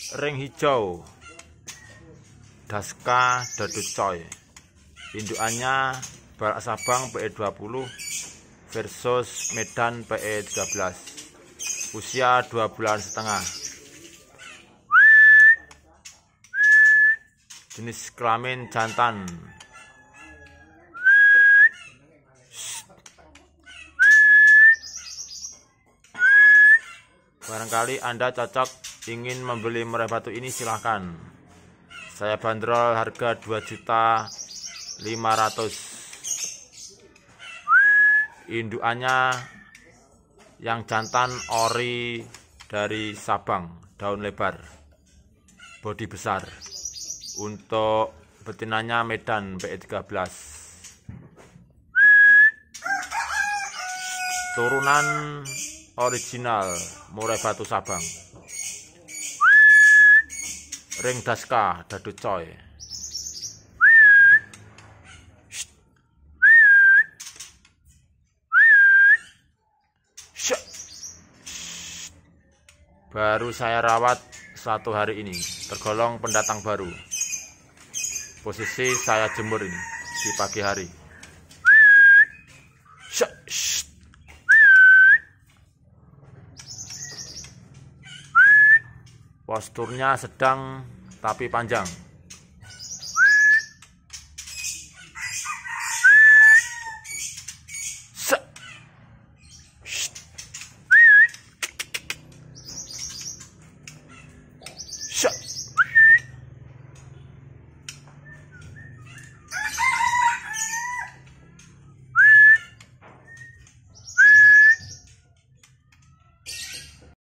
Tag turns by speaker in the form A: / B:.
A: ring hijau Daska Dadu Coy. Indukannya Barak Sabang PE20 versus Medan PE13. Usia 2,5 bulan. Jenis kelamin jantan. Barangkali Anda cocok ingin membeli murai batu ini, silahkan. Saya bandrol harga 2.500.000. Indukannya yang jantan ori dari Sabang, daun lebar, bodi besar. Untuk betinanya Medan PE13. Turunan original murai batu Sabang. Ring Daska Dadu Coy. Baru saya rawat 1 hari ini, tergolong pendatang baru. Posisi saya jemur ini di pagi hari. Posturnya sedang tapi panjang. Shut.